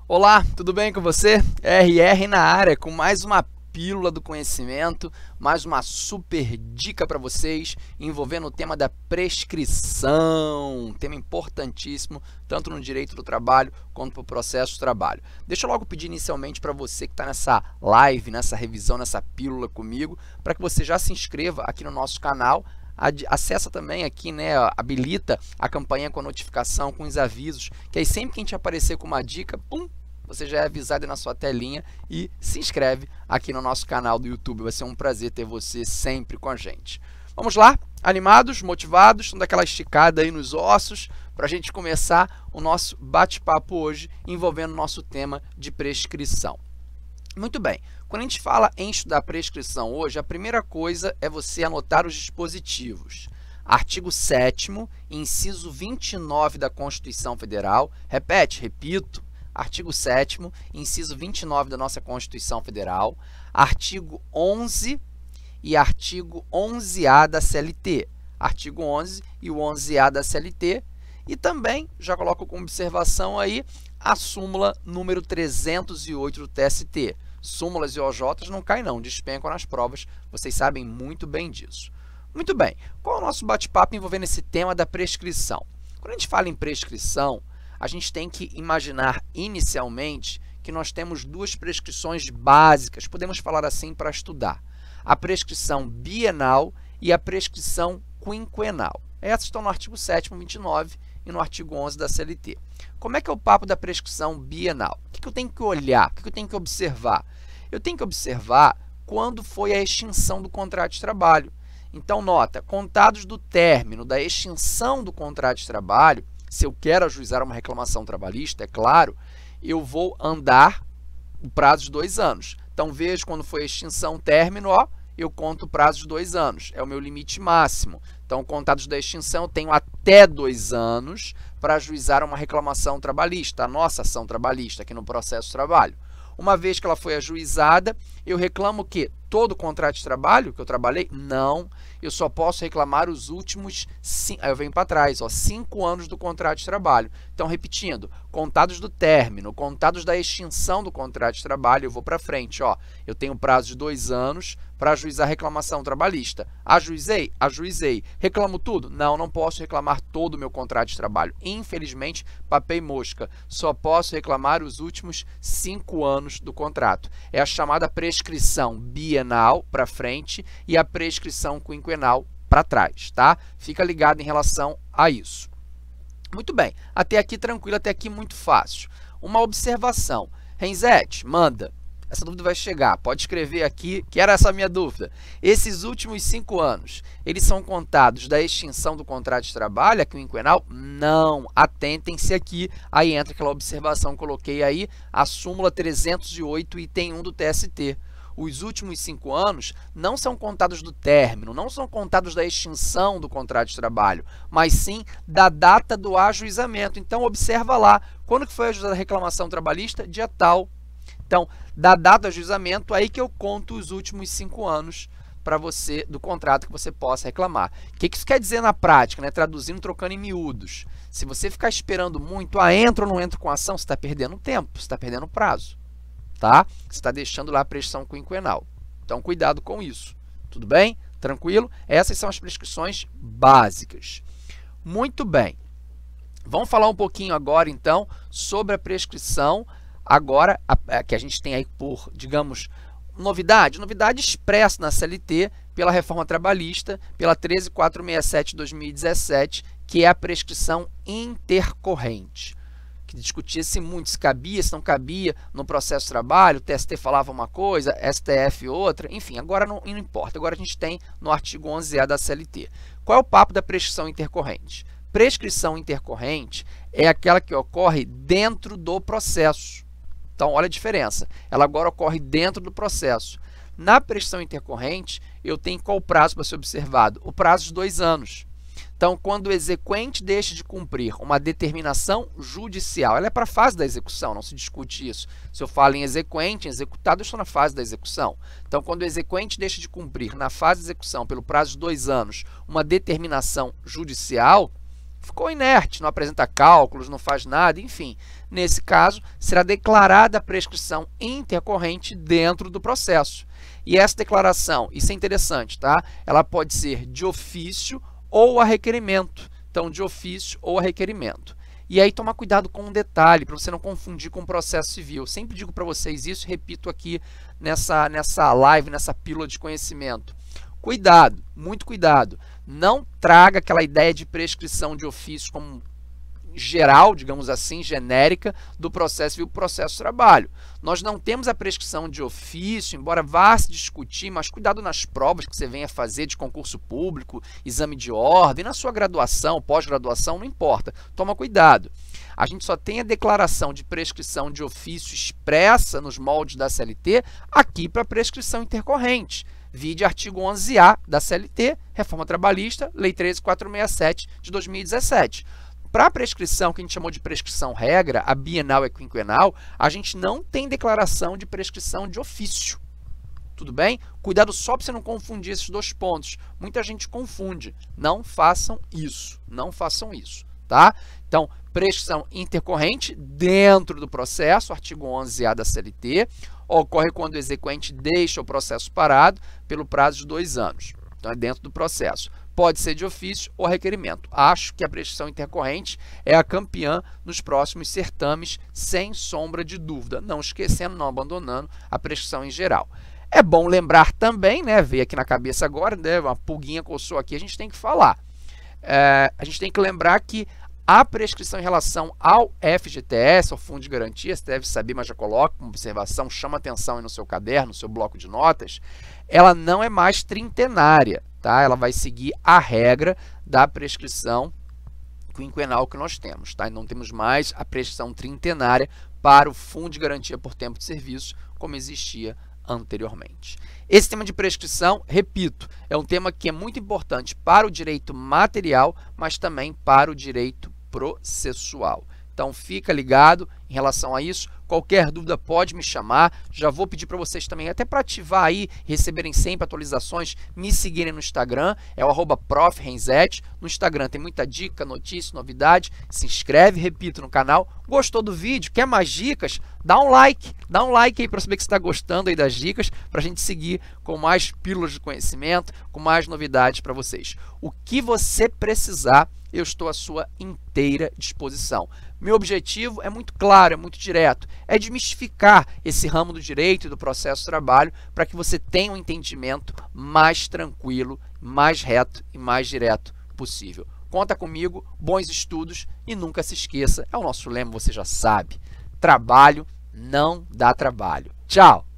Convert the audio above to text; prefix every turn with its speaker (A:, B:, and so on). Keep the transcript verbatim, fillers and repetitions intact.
A: Olá, tudo bem com você? R R na área com mais uma pílula do conhecimento, mais uma super dica para vocês envolvendo o tema da prescrição, um tema importantíssimo tanto no direito do trabalho quanto para o processo de trabalho. Deixa eu logo pedir inicialmente para você que está nessa live, nessa revisão, nessa pílula comigo, para que você já se inscreva aqui no nosso canal. Acessa também aqui, né, habilita a campanha com a notificação, com os avisos, que aí sempre que a gente aparecer com uma dica, pum, você já é avisado na sua telinha e se inscreve aqui no nosso canal do YouTube. Vai ser um prazer ter você sempre com a gente. Vamos lá? Animados, motivados, dando aquela esticada aí nos ossos para a gente começar o nosso bate-papo hoje envolvendo o nosso tema de prescrição. Muito bem, quando a gente fala em estudar prescrição hoje, a primeira coisa é você anotar os dispositivos. Artigo sétimo, inciso vinte e nove da Constituição Federal, repete, repito, artigo sétimo, inciso vinte e nove da nossa Constituição Federal, artigo onze e artigo onze A da C L T, artigo onze e o onze A da C L T, e também, já coloco como observação aí, a súmula número trezentos e oito do T S T. Súmulas e O Js não caem não, despencam nas provas, vocês sabem muito bem disso. Muito bem, qual é o nosso bate-papo envolvendo esse tema da prescrição? Quando a gente fala em prescrição, a gente tem que imaginar inicialmente que nós temos duas prescrições básicas, podemos falar assim para estudar. A prescrição bienal e a prescrição quinquenal. Essas estão no artigo sétimo, vinte e nove e no artigo onze da C L T. Como é que é o papo da prescrição bienal? O que eu tenho que olhar? O que eu tenho que observar? Eu tenho que observar quando foi a extinção do contrato de trabalho. Então, nota, contados do término da extinção do contrato de trabalho, se eu quero ajuizar uma reclamação trabalhista, é claro, eu vou andar o prazo de dois anos. Então, vejo quando foi a extinção, término, ó, eu conto o prazo de dois anos, é o meu limite máximo. Então, contados da extinção, eu tenho até dois anos para ajuizar uma reclamação trabalhista, a nossa ação trabalhista aqui no processo de trabalho. Uma vez que ela foi ajuizada, eu reclamo o quê? Todo o contrato de trabalho que eu trabalhei? Não, eu só posso reclamar os últimos, cinco, aí eu venho para trás, ó, cinco anos do contrato de trabalho. Então, repetindo, contados do término, contados da extinção do contrato de trabalho, eu vou para frente, ó, eu tenho prazo de dois anos para ajuizar a reclamação trabalhista. Ajuizei? Ajuizei. Reclamo tudo? Não, não posso reclamar todo o meu contrato de trabalho. Infelizmente, papel e mosca, só posso reclamar os últimos cinco anos do contrato. É a chamada prescrição bienal para frente e a prescrição quinquenal para trás, tá? Fica ligado em relação a isso. Muito bem, até aqui tranquilo, até aqui muito fácil. Uma observação. Renzete, manda. Essa dúvida vai chegar, pode escrever aqui, que era essa a minha dúvida. Esses últimos cinco anos, eles são contados da extinção do contrato de trabalho, a quinquenal? Não, atentem-se aqui, aí entra aquela observação que coloquei aí, a súmula trezentos e oito, item um do T S T. Os últimos cinco anos não são contados do término, não são contados da extinção do contrato de trabalho, mas sim da data do ajuizamento. Então, observa lá, quando que foi ajuizada a reclamação trabalhista? Dia tal. Então, da data do ajuizamento, aí que eu conto os últimos cinco anos para você, do contrato que você possa reclamar. O que isso quer dizer na prática, né? Traduzindo, trocando em miúdos. Se você ficar esperando muito, ah, entra ou não entra com a ação, você está perdendo tempo, você está perdendo prazo. Tá? Você está deixando lá a prescrição quinquenal. Então, cuidado com isso. Tudo bem? Tranquilo? Essas são as prescrições básicas. Muito bem. Vamos falar um pouquinho agora, então, sobre a prescrição, agora, a, a, que a gente tem aí por, digamos, novidade, novidade expressa na C L T pela reforma trabalhista, pela treze mil quatrocentos e sessenta e sete de dois mil e dezessete, que é a prescrição intercorrente. Discutia-se muito se cabia, se não cabia no processo de trabalho, o T S T falava uma coisa, S T F outra, enfim, agora não, não importa, agora a gente tem no artigo onze A da C L T. Qual é o papo da prescrição intercorrente? Prescrição intercorrente é aquela que ocorre dentro do processo. Então, olha a diferença, ela agora ocorre dentro do processo. Na prescrição intercorrente, eu tenho qual prazo para ser observado? O prazo de dois anos. Então, quando o exequente deixa de cumprir uma determinação judicial, ela é para a fase da execução, não se discute isso. Se eu falo em exequente, em executado, eu estou na fase da execução. Então, quando o exequente deixa de cumprir na fase de execução, pelo prazo de dois anos, uma determinação judicial, ficou inerte, não apresenta cálculos, não faz nada, enfim. Nesse caso, será declarada a prescrição intercorrente dentro do processo. E essa declaração, isso é interessante, tá? Ela pode ser de ofício ou a requerimento. Então, de ofício ou a requerimento. E aí, tomar cuidado com um detalhe, para você não confundir com o processo civil. Eu sempre digo para vocês isso, repito aqui nessa, nessa live, nessa pílula de conhecimento. Cuidado, muito cuidado. Não traga aquela ideia de prescrição de ofício como geral, digamos assim, genérica, do processo civil para o processo trabalho. Nós não temos a prescrição de ofício, embora vá se discutir, mas cuidado nas provas que você venha fazer de concurso público, exame de ordem, na sua graduação, pós-graduação, não importa. Toma cuidado. A gente só tem a declaração de prescrição de ofício expressa nos moldes da C L T aqui para prescrição intercorrente. Vide artigo onze A da C L T, Reforma Trabalhista, Lei treze mil quatrocentos e sessenta e sete de dois mil e dezessete. Para a prescrição, que a gente chamou de prescrição regra, a bienal e a quinquenal, a gente não tem declaração de prescrição de ofício. Tudo bem? Cuidado só para você não confundir esses dois pontos. Muita gente confunde. Não façam isso. Não façam isso, tá? Então, prescrição intercorrente dentro do processo, artigo onze A da C L T, ocorre quando o exequente deixa o processo parado pelo prazo de dois anos. Então, é dentro do processo. Pode ser de ofício ou requerimento. Acho que a prescrição intercorrente é a campeã nos próximos certames, sem sombra de dúvida. Não esquecendo, não abandonando a prescrição em geral. É bom lembrar também, né, veio aqui na cabeça agora, né, uma pulguinha coçou aqui, a gente tem que falar. É, a gente tem que lembrar que a prescrição em relação ao F G T S, ao Fundo de Garantia, você deve saber, mas já coloca uma observação, chama atenção aí no seu caderno, no seu bloco de notas, ela não é mais trintenária, tá? Ela vai seguir a regra da prescrição quinquenal que nós temos, tá? E não temos mais a prescrição trintenária para o Fundo de Garantia por Tempo de Serviço, como existia anteriormente. Esse tema de prescrição, repito, é um tema que é muito importante para o direito material, mas também para o direito processual. Então, fica ligado em relação a isso. Qualquer dúvida pode me chamar. Já vou pedir para vocês também, até para ativar aí, receberem sempre atualizações, me seguirem no Instagram, é o arroba prof Renzetti. No Instagram tem muita dica, notícia, novidade. Se inscreve, repito, no canal. Gostou do vídeo? Quer mais dicas? Dá um like, dá um like aí para saber que você está gostando aí das dicas, para a gente seguir com mais pílulas de conhecimento, com mais novidades para vocês. O que você precisar, eu estou à sua inteira disposição. Meu objetivo é muito claro, é muito direto, é desmistificar esse ramo do direito e do processo de trabalho para que você tenha um entendimento mais tranquilo, mais reto e mais direto possível. Conta comigo, bons estudos e nunca se esqueça, é o nosso lema, você já sabe, trabalho não dá trabalho. Tchau!